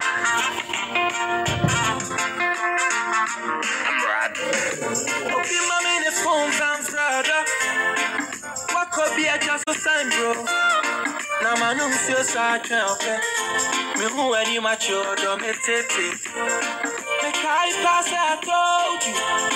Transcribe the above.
Okay, mommy, the phone sounds brother. What could be a just a sign, bro? Now, my name is your sergeant, okay? Me who are you, my children, me tete. Me can't pass, I told you.